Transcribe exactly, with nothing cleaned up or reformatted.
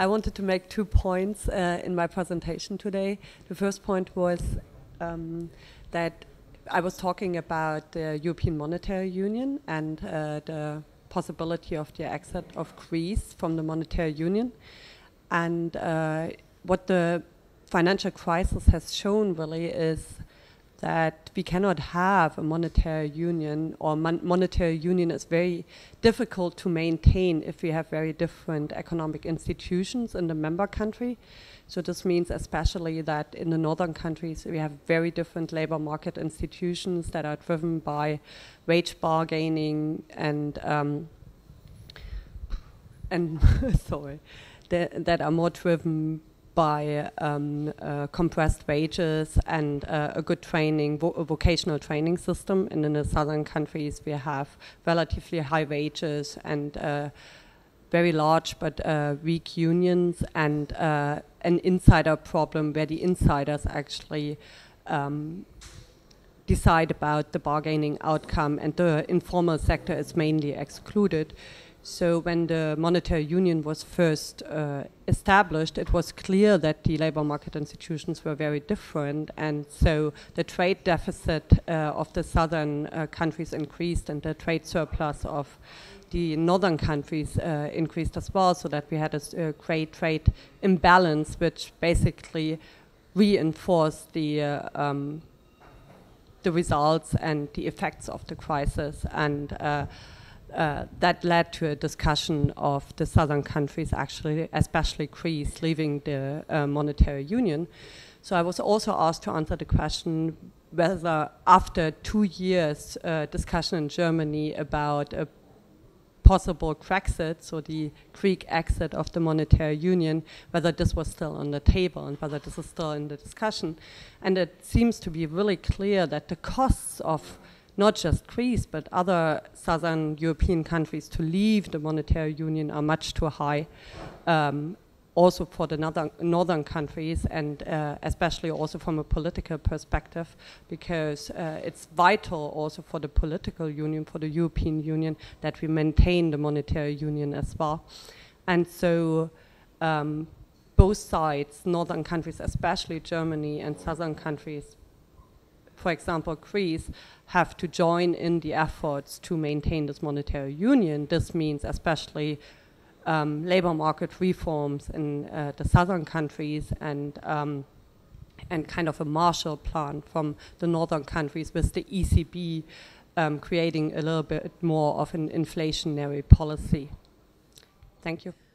I wanted to make two points uh, in my presentation today. The first point was um, that I was talking about the European Monetary Union and uh, the possibility of the exit of Greece from the monetary union. And uh, what the financial crisis has shown really is that we cannot have a monetary union, or mon monetary union is very difficult to maintain if we have very different economic institutions in the member country. So this means especially that in the northern countries we have very different labor market institutions that are driven by wage bargaining and um, and sorry, that, that are more driven by um, uh, compressed wages and uh, a good training, vo a vocational training system. And in the southern countries we have relatively high wages and uh, very large but uh, weak unions, and uh, an insider problem where the insiders actually um, decide about the bargaining outcome, and the informal sector is mainly excluded. So when the monetary union was first uh, established, it was clear that the labor market institutions were very different, and so the trade deficit uh, of the southern uh, countries increased, and the trade surplus of the northern countries uh, increased as well, so that we had a, a great trade imbalance, which basically reinforced the uh, um, the results and the effects of the crisis. And uh, Uh, that led to a discussion of the southern countries, actually, especially Greece, leaving the uh, monetary union. So I was also asked to answer the question whether after two years uh, discussion in Germany about a possible Grexit, so the Greek exit of the monetary union, whether this was still on the table and whether this is still in the discussion. And it seems to be really clear that the costs of not just Greece, but other southern European countries to leave the monetary union are much too high, um, also for the northern, northern countries, and uh, especially also from a political perspective, because uh, it's vital also for the political union, for the European Union, that we maintain the monetary union as well. And so um, both sides, northern countries, especially Germany, and southern countries, for example, Greece, have to join in the efforts to maintain this monetary union. This means especially um, labor market reforms in uh, the southern countries, and um, and kind of a Marshall Plan from the northern countries, with the E C B um, creating a little bit more of an inflationary policy. Thank you.